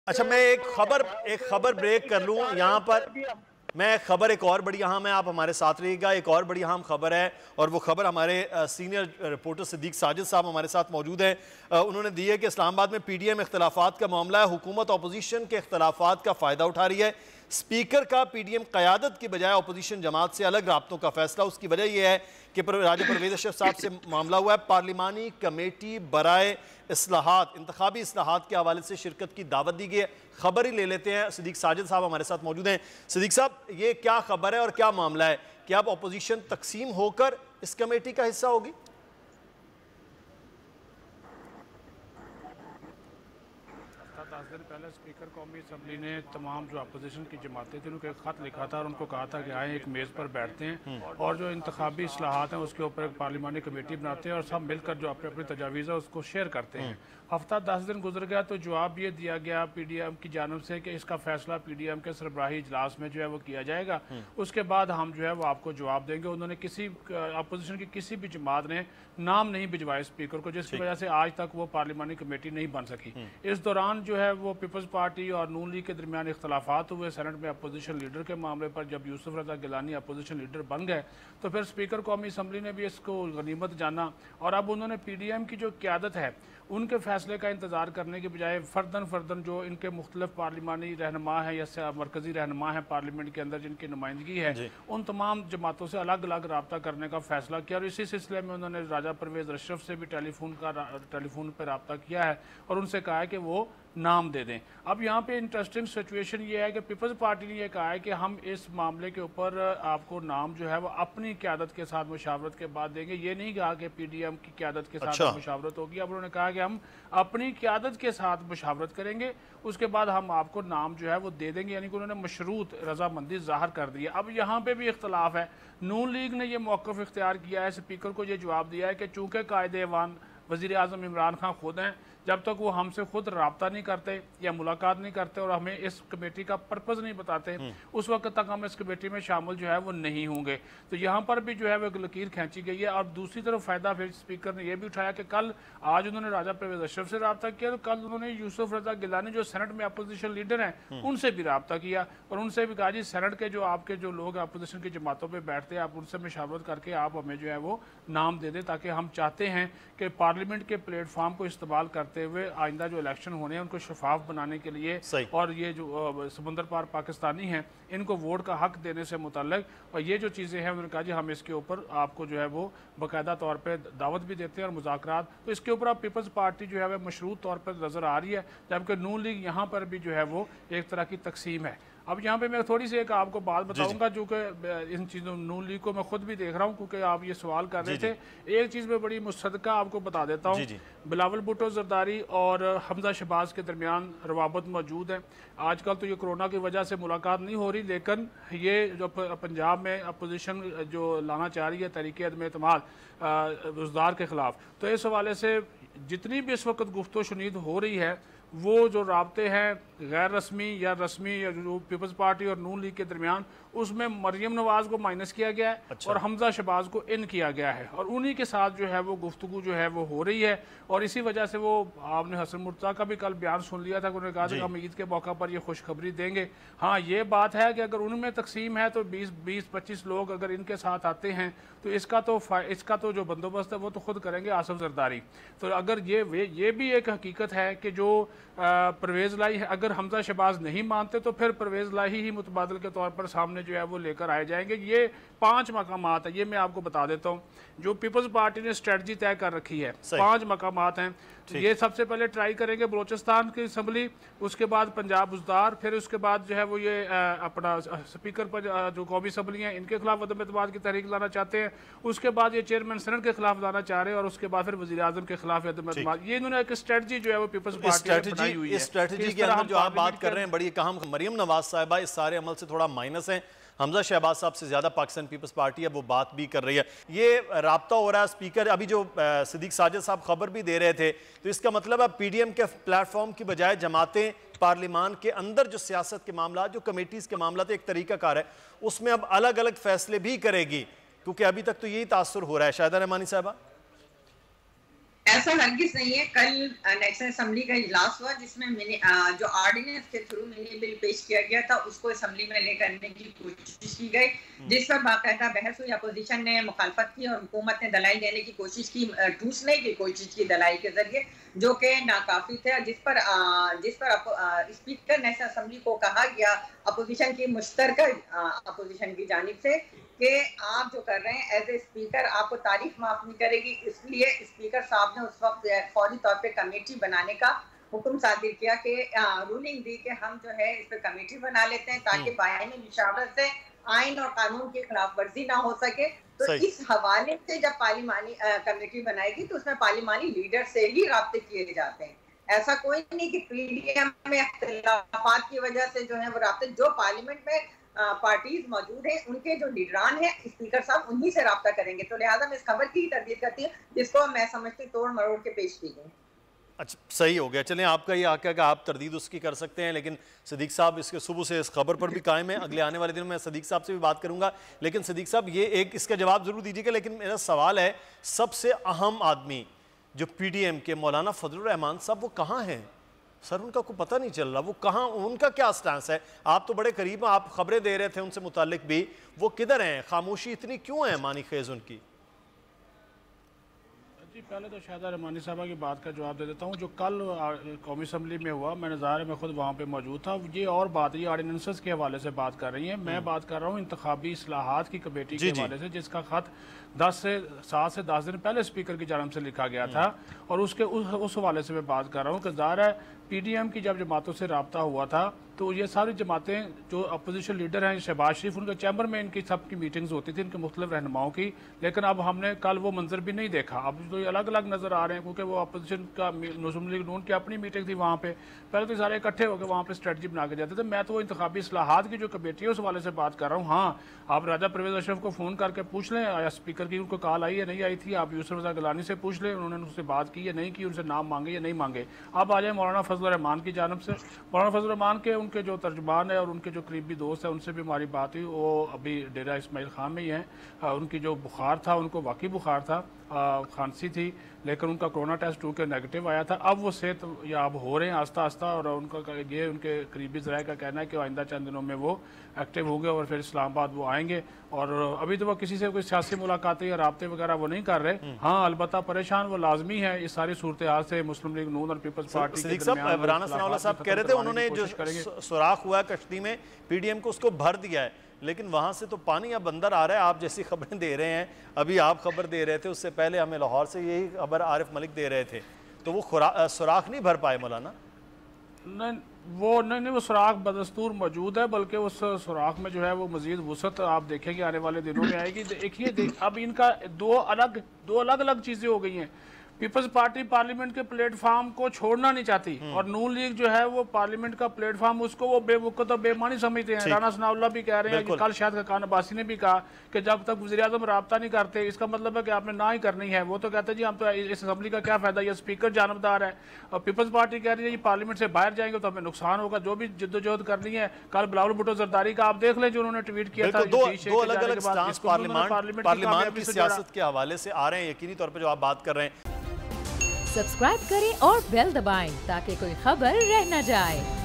अच्छा, मैं एक खबर ब्रेक कर लूं यहाँ पर। मैं खबर एक और बड़ी अहम है, आप हमारे साथ रहिएगा। एक और बड़ी अहम खबर है और वो खबर हमारे सीनियर रिपोर्टर सिद्दीक साजिद साहब हमारे साथ मौजूद हैं। उन्होंने दी है कि इस्लामाबाद में पीडीएम इख्तलाफात का मामला है। हुकूमत अपोजिशन के इख्तलाफात का फ़ायदा उठा रही है। स्पीकर का पीडीएम क़यादत की बजाय अपोजिशन जमात से अलग राब्तों का फैसला। उसकी वजह यह है कि राजा परवेज़ अशरफ साहब से मामला हुआ है। पार्लिमानी कमेटी बराए इस्लाहात, इंतखाबी इस्लाहात के हवाले से शिरकत की दावत दी गई है। खबर ही ले लेते हैं, सिद्दीक साजिद साहब हमारे साथ मौजूद हैं। सिद्दीक साहब, ये क्या खबर है और क्या मामला है? क्या अब अपोजिशन तकसीम होकर इस कमेटी का हिस्सा होगी? दस दिन पहले स्पीकर कौमी असम्बली ने तमाम जो अपोजिशन की जमातें थी उनको एक ख़त लिखा था और उनको कहा था कि आए एक मेज़ पर बैठते हैं और जो इंतखाबी इस्लाहात हैं उसके ऊपर एक पार्लिमानी कमेटी बनाते हैं और सब मिलकर जो अपने अपनी तजावीज़ है उसको शेयर करते हैं। हफ्ता 10 दिन गुजर गया तो जवाब ये दिया गया पीडीएम की जानब से कि इसका फैसला पीडीएम के सरबराही इजलास में जो है वो किया जाएगा, उसके बाद हम जो है वो आपको जवाब देंगे। उन्होंने किसी अपोजिशन की किसी भी जमात ने नाम नहीं भिजवाए स्पीकर को, जिसकी वजह से आज तक वो पार्लिमानी कमेटी नहीं बन सकी। इस दौरान जो है वो पीपल्स पार्टी और नून लीग के दरमियान इख्तलाफात हुए सेनेट में अपोजिशन लीडर के मामले पर। जब यूसुफ रजा गिलानी अपोजिशन लीडर बन गए तो फिर स्पीकर कौमी असम्बली ने भी इसको गनीमत जाना और अब उन्होंने पीडीएम की जो क़यादत है उनके फैसले का इंतजार करने के बजाय फर्दन जो इनके मुख्तलिफ पार्लिमानी रहनुमा है या मरकजी रहनुमा है पार्लियामेंट के अंदर जिनकी नुमाइंदगी है, उन तमाम जमातों से अलग अलग रब्ता करने का फैसला किया। और इसी सिलसिले में उन्होंने राजा परवेज़ अशरफ से भी टेलीफोन पर रब्ता किया है और उनसे कहा है कि वो नाम दे दें। अब यहाँ पे इंटरेस्टिंग सिचुएशन ये है कि पीपल्स पार्टी ने यह कहा है कि हम इस मामले के ऊपर आपको नाम जो है वो अपनी क़यादत के साथ मुशावरत के बाद देंगे। ये नहीं कहा कि पीडीएम की क़यादत के साथ मुशावरत होगी। अब उन्होंने कहा कि हम अपनी क़यादत के साथ मुशावरत करेंगे, उसके बाद हम आपको नाम जो है वो दे देंगे। यानी कि उन्होंने मशरूत रजामंदी ज़ाहिर कर दी है। अब यहाँ पर भी इख्तलाफ है। नून लीग ने यह मौक़िफ़ इख्तियार किया है, स्पीकर को ये जवाब दिया है कि चूँकि कायदे-ए-ईवान वज़ीर आज़म इमरान खान खुद हैं, जब तक वो हमसे खुद रब्ता नहीं करते या मुलाकात नहीं करते और हमें इस कमेटी का पर्पज़ नहीं बताते, उस वक्त तक हम इस कमेटी में शामिल जो है वो नहीं होंगे। तो यहाँ पर भी जो है वो एक लकीर खींची गई है। और दूसरी तरफ फ़ायदा फिर स्पीकर ने यह भी उठाया कि कल आज उन्होंने राजा परवेज़ अशरफ से रब्ता किया, तो कल उन्होंने यूसुफ रजा गिलानी जो सेनेट में अपोजिशन लीडर हैं उनसे भी रब्ता किया और उनसे भी कहा जी सेनेट के जो आपके जो लोग अपोजिशन की जमातों पर बैठते हैं आप उनसे मशावरत करके आप हमें जो है वो नाम दे दें, ताकि हम चाहते हैं कि पार्लियामेंट के प्लेटफॉर्म को इस्तेमाल करते हुए आइंदा जो इलेक्शन होने हैं उनको शफाफ बनाने के लिए और ये जो समुंदर पार पाकिस्तानी हैं इनको वोट का हक देने से मुतल्लिक और ये जो चीज़ें हैं उन्होंने कहा जी हम इसके ऊपर आपको जो है वो बाकायदा तौर पे दावत भी देते हैं और मुज़ाकरात। तो इसके ऊपर अब पीपल्स पार्टी जो है वह मशरूत तौर पर नज़र आ रही है, जबकि नून लीग यहाँ पर भी जो है वो एक तरह की तकसीम है। अब यहाँ पे मैं थोड़ी सी एक आपको बात बताऊंगा जो कि इन चीज़ों नून लीग को मैं खुद भी देख रहा हूँ क्योंकि आप ये सवाल कर रहे थे। एक चीज़ में बड़ी मुसद्दका आपको बता देता हूँ, बिलावल भुट्टो जरदारी और हमजा शहबाज के दरमियान रवाबत मौजूद है। आजकल तो ये कोरोना की वजह से मुलाकात नहीं हो रही, लेकिन ये जो पंजाब में अपोजिशन जो लाना चाह रही है तहरीक अदम एतमाद बुज़दार के ख़िलाफ़, तो इस हवाले से जितनी भी इस वक्त गुफ्तो शुनीद हो रही है वो जो राब्ते हैं गैर रस्मी या रस्मी या जो पीपल्स पार्टी और नून लीग के दरमियान, उसमें मरियम नवाज़ को माइनस किया गया है और हमजा शहबाज को इन किया गया है और उन्हीं के साथ जो है वो गुफ्तगू जो है वो हो रही है। और इसी वजह से वो आपने हसन मुर्तज़ा का भी कल बयान सुन लिया था, उन्होंने कहा था कि हम ईद के मौका पर ये खुशखबरी देंगे। हाँ, ये बात है कि अगर उनमें तकसीम है तो 20-25 लोग अगर इनके साथ आते हैं तो इसका तो जो बंदोबस्त है वो तो खुद करेंगे आसिफ जरदारी। तो अगर ये भी एक हकीकत है कि जो परवेज़ लाई है, अगर हमजा शहबाज नहीं मानते तो फिर परवेज़ लाई ही मुतबादल के तौर पर सामने जो है वो लेकर आए जाएंगे। ये 5 मकामात है, ये मैं आपको बता देता हूँ जो पीपल्स पार्टी ने स्ट्रेटजी तय कर रखी है। 5 मकामात हैं। ये सबसे पहले ट्राई करेंगे बलोचिस्तान की असम्बली, उसके बाद पंजाब बुज़दार, फिर उसके बाद जो है वो ये अपना स्पीकर पर जो कौमी असम्बली हैं इनके खिलाफ अदम एतमाद की तहरीक लाना चाहते हैं, उसके बाद ये चेयरमैन सेनेट के खिलाफ लाना चाह रहे हैं और उसके बाद फिर वज़ीर आज़म के खिलाफ अदम एतमाद। ये इन्होंने एक स्ट्रेटजी जो है वो पीपल्स पार्टी हुई है। इस स्ट्रेटजी के अंदर जो आप बात कर रहे हैं बड़ी अहम, मरियम नवाज साहिबा इस सारे अमल से थोड़ा माइनस है, हमजा शहबाज साहब से ज्यादा पाकिस्तान पीपल्स पार्टी है वो बात भी कर रही है। ये राब्ता हो रहा है स्पीकर, अभी जो सिद्दीक साजिद साहब खबर भी दे रहे थे, तो इसका मतलब अब पीडीएम के प्लेटफॉर्म की बजाय जमातें पार्लिमान के अंदर जो सियासत के मामला, जो कमेटीज के मामला एक तरीकाकार है, उसमें अब अलग अलग फैसले भी करेगी, क्योंकि अभी तक तो यही तासुर हो रहा है। शाहिदा रहमानी साहबा। ऐसा हरगिज नहीं है। कल नेशनल असेंबली का इजलास हुआ जिसमें जो ऑर्डिनेंस के थ्रू मिनी बिल पेश किया गया था उसको असेंबली में लेकर आने की कोशिश की गई, जिस पर बाकायदा बहस हुई। अपोजिशन ने मुखालफत की और हुकूमत ने दलाइल देने की कोशिश की, ठूसने की कोशिश की दलाइल के जरिए, जो कि नाकाफी थे। जिस पर स्पीकर नेशनल असेंबली को कहा गया अपोजिशन की मुश्तरका अपोजिशन की जानिब से कि आप जो कर रहे हैं एज ए स्पीकर आपको तारीफ माफ नहीं करेगी, इसलिए स्पीकर साहब ने उस वक्त फौरी तौर पे कमेटी बनाने का हुक्म सादिर किया कि रूलिंग दी कि हम जो है इस पर कमेटी बना लेते हैं ताकि बायनी मुशावरत से आइन और कानून की खिलाफ वर्जी ना हो सके। तो इस हवाले से जब पार्लिमानी कमेटी बनाएगी तो उसमें पार्लिमानी लीडर से ही राब्ते किए जाते हैं। ऐसा कोई नहीं कि पीडीएम में इख्तिलाफात की वजह से जो है वो राब्ते, जो पार्लियामेंट में पार्टीज मौजूद हैं उनके जो लीडरान हैं स्पीकर साहब उन्हीं से राब्ता करेंगे। तो लिहाजा मैं इस खबर की तरदीद करती हूँ जिसको मैं समझती तोड़ मरोड़ के पेश की गई। अच्छा, सही हो गया। चलें, आपका ये आका का आप तरदीद उसकी कर सकते हैं, लेकिन सदीक साहब इसके सुबह से इस खबर पर भी कायम है। अगले आने वाले दिनों में सदीक साहब से भी बात करूंगा, लेकिन सदीक साहब ये एक इसका जवाब जरूर दीजिएगा। लेकिन मेरा सवाल है, सबसे अहम आदमी जो पीडीएम के मौलाना फजलुर रहमान साहब वो कहाँ हैं? सर उनका कोई पता नहीं चल रहा, वो कहाँ, उनका क्या स्टांस है? आप तो बड़े करीब हैं, आप खबरें दे रहे थे उनसे मुतालिक भी, वो किधर हैं? खामोशी इतनी क्यों है मानी खेज उनकी? जी, पहले तो शाहिदा रहमानी साहबा की बात का जवाब दे देता हूँ। जो कल कौमी असम्बली में हुआ, मैंने ज़ाहिर मैं खुद वहाँ पे मौजूद था। ये और बात, ये ऑर्डिनेंसेस के हवाले से बात कर रही हैं, मैं बात कर रहा हूँ इंतखाबी इस्लाहात की कमेटी के हवाले से, जिसका ख़त 7 से 10 दिन पहले स्पीकर की जानब से लिखा गया था। और उसके उस हवाले से मैं बात कर रहा हूँ कि ज़ाहिर है पीडीएम की जब जमातों से रब्ता हुआ था तो ये सारी जमातें जो अपोजिशन लीडर हैं शहबाज शरीफ, उनके चैम्बर में इनकी सबकी मीटिंग्स होती थी, इनके मुख्तलिफ रहनुमाओं की। लेकिन अब हमने कल वो मंजर भी नहीं देखा। अब तो ये अलग अलग नज़र आ रहे हैं क्योंकि वो अपोजिशन का मुस्लिम लीग नून की अपनी मीटिंग थी वहाँ पे। पहले तो सारे इकट्ठे होकर वहाँ पे स्ट्रेटजी बना के जाते थे। मैं तो वो इंतखाबी इस्लाहात की जो कमेटी है उस वाले से बात कर रहा हूँ। हाँ, आप राजा परवेज़ अशरफ को फ़ोन करके पूछ लें आया स्पीकर की उनको कॉल आई है नहीं आई थी। आप यूसुफ रज़ा गिलानी से पूछ लें उन्होंने उससे बात की या नहीं की, उनसे नाम मांगे या नहीं मांगे। अब आ जाए मौलाना फजलुर रहमान की जानब से। मौलाना फजलुर रहमान के उनके जो तर्जुमान है और उनके जो करीबी दोस्त है उनसे भी हमारी बात हुई। वो अभी डेरा इस्माइल खान में ही हैं। उनकी जो बुखार था, उनको वाकई बुखार था, खांसी थी, लेकिन उनका कोरोना टेस्ट के नेगेटिव आया था। अब वो सेहत याब हो रहे हैं आस्ता आस्ता। और उनका ये उनके करीबी ज़राए का कहना है कि आइंदा चंद दिनों में वो एक्टिव होंगे और फिर इस्लामाबाद वो आएंगे। और अभी तो वो किसी से कोई सियासी मुलाकातें या राब्ते वगैरह वो नहीं कर रहे। हाँ, अलबत्ता परेशान वो लाजमी है इस सारी सूरत हाल से। मुस्लिम लीग नून और पीपल्स पार्टी सदीक साहब, राना सनाउल्लाह साहब कह रहे थे उन्होंने जो सुराख हुआ कश्ती में पीडीएम को उसको भर दिया है, लेकिन वहाँ से तो पानी अब अंदर आ रहा है। आप जैसी खबरें दे रहे हैं, अभी आप खबर दे रहे थे, उससे पहले हमें लाहौर से यही खबर आरिफ मलिक दे रहे थे। तो वो सुराख नहीं भर पाए मौलाना? नहीं, वो सुराख बदस्तूर मौजूद है, बल्कि उस सुराख में जो है वो मजीद वसअत आप देखेंगे आने वाले दिनों में आएगी। देखिए अब इनका दो अलग अलग चीज़ें हो गई हैं। पीपल्स पार्टी पार्लियामेंट के प्लेटफॉर्म को छोड़ना नहीं चाहती और नून लीग जो है वो पार्लियामेंट का प्लेटफॉर्म उसको वो बेवकूफ़ बेईमानी समझते हैं। राना सनाउल्लाह भी कह रहे हैं कि कल शायद खान अब्बासी ने भी कहा कि जब तक वज़ीर आज़म राब्ता नहीं करते इसका मतलब है कि आपने ना ही करनी है। वो तो कहते हैं जी हम तो इस असम्बली का क्या फ़ायदा, ये स्पीकर जानबदार है। और पीपल्स पार्टी कह रही है ये पार्लियामेंट से बाहर जाएंगे तो हमें नुकसान होगा। जो भी जिद्दोजहद करनी है, कल बिलावल भुट्टो जरदारी का आप देख लें जो उन्होंने ट्वीट किया था। दो अलग अलग स्टांस पार्लियामेंट की सियासत के हवाले से आ रहे हैं, यकीनी तौर पर जो आप बात कर रहे हैं। सब्सक्राइब करें और बेल दबाएं ताकि कोई खबर रह न जाए।